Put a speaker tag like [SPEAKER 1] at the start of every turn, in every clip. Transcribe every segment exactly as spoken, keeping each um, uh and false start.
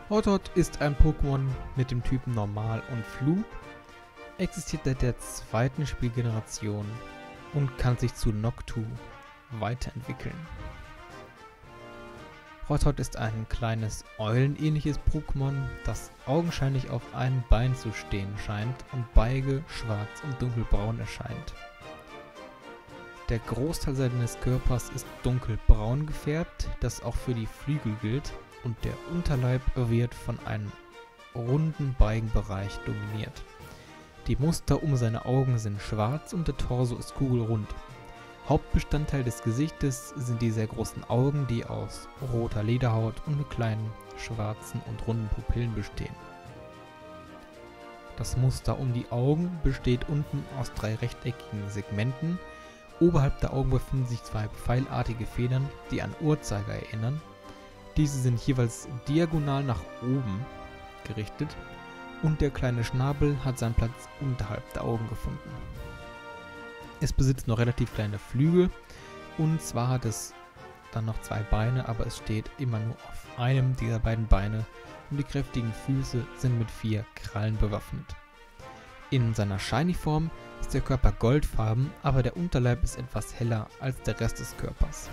[SPEAKER 1] Hotot ist ein Pokémon mit dem Typen Normal und Flug, existiert seit der zweiten Spielgeneration und kann sich zu Noctu weiterentwickeln. Hotot ist ein kleines eulenähnliches Pokémon, das augenscheinlich auf einem Bein zu stehen scheint und beige schwarz und dunkelbraun erscheint. Der Großteil seines Körpers ist dunkelbraun gefärbt, das auch für die Flügel gilt, und der Unterleib wird von einem runden Beigenbereich dominiert. Die Muster um seine Augen sind schwarz und der Torso ist kugelrund. Hauptbestandteil des Gesichtes sind die sehr großen Augen, die aus roter Lederhaut und mit kleinen schwarzen und runden Pupillen bestehen. Das Muster um die Augen besteht unten aus drei rechteckigen Segmenten. Oberhalb der Augen befinden sich zwei pfeilartige Federn, die an Uhrzeiger erinnern. Diese sind jeweils diagonal nach oben gerichtet und der kleine Schnabel hat seinen Platz unterhalb der Augen gefunden. Es besitzt noch relativ kleine Flügel und zwar hat es dann noch zwei Beine, aber es steht immer nur auf einem dieser beiden Beine und die kräftigen Füße sind mit vier Krallen bewaffnet. In seiner Shiny-Form ist der Körper goldfarben, aber der Unterleib ist etwas heller als der Rest des Körpers.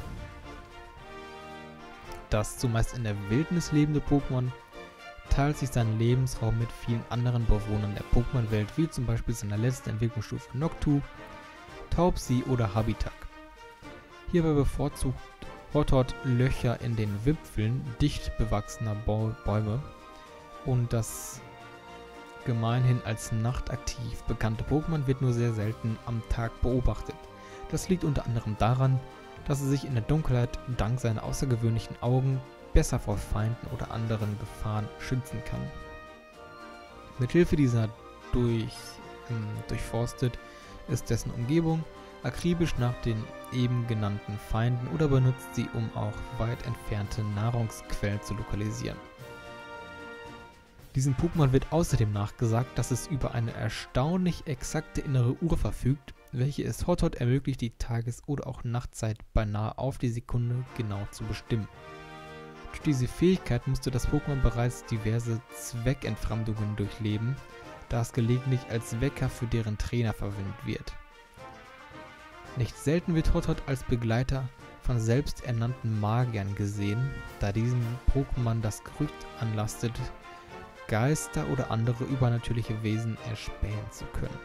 [SPEAKER 1] Das zumeist in der Wildnis lebende Pokémon teilt sich seinen Lebensraum mit vielen anderen Bewohnern der Pokémon-Welt, wie zum Beispiel seiner letzten Entwicklungsstufe Noctu, Taubsi oder Habitak. Hierbei bevorzugt Hotot Löcher in den Wipfeln dicht bewachsener Bäume und das gemeinhin als nachtaktiv bekannte Pokémon wird nur sehr selten am Tag beobachtet. Das liegt unter anderem daran, dass er sich in der Dunkelheit dank seiner außergewöhnlichen Augen besser vor Feinden oder anderen Gefahren schützen kann. Mithilfe dieser durch, ähm, durchforstet ist dessen Umgebung akribisch nach den eben genannten Feinden oder benutzt sie, um auch weit entfernte Nahrungsquellen zu lokalisieren. Diesem Pokémon wird außerdem nachgesagt, dass es über eine erstaunlich exakte innere Uhr verfügt, welche es Hotot ermöglicht, die Tages- oder auch Nachtzeit beinahe auf die Sekunde genau zu bestimmen. Durch diese Fähigkeit musste das Pokémon bereits diverse Zweckentfremdungen durchleben, da es gelegentlich als Wecker für deren Trainer verwendet wird. Nicht selten wird Hotot als Begleiter von selbsternannten Magiern gesehen, da diesem Pokémon das Gerücht anlastet, Geister oder andere übernatürliche Wesen erspähen zu können.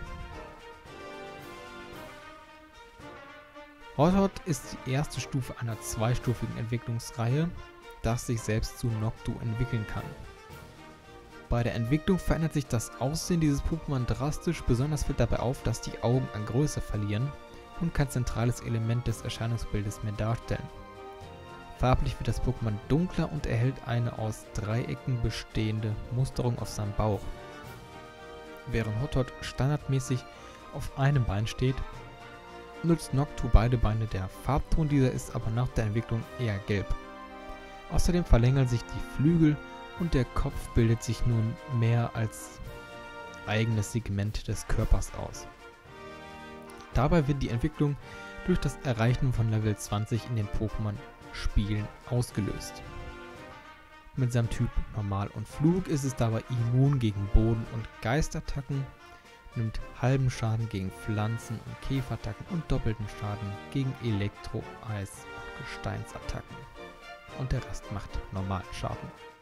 [SPEAKER 1] Hotot ist die erste Stufe einer zweistufigen Entwicklungsreihe, das sich selbst zu Noctu entwickeln kann. Bei der Entwicklung verändert sich das Aussehen dieses Pokémon drastisch, besonders fällt dabei auf, dass die Augen an Größe verlieren und kein zentrales Element des Erscheinungsbildes mehr darstellen. Farblich wird das Pokémon dunkler und erhält eine aus Dreiecken bestehende Musterung auf seinem Bauch. Während Hotot standardmäßig auf einem Bein steht, nutzt Noctu beide Beine. Der Farbton dieser ist aber nach der Entwicklung eher gelb. Außerdem verlängern sich die Flügel und der Kopf bildet sich nun mehr als eigenes Segment des Körpers aus. Dabei wird die Entwicklung durch das Erreichen von Level zwanzig in den Pokémon-Spielen ausgelöst. Mit seinem Typ Normal und Flug ist es dabei immun gegen Boden- und Geistattacken, nimmt halben Schaden gegen Pflanzen- und Käferattacken und doppelten Schaden gegen Elektro-, Eis- und Gesteinsattacken. Und der Rest macht normalen Schaden.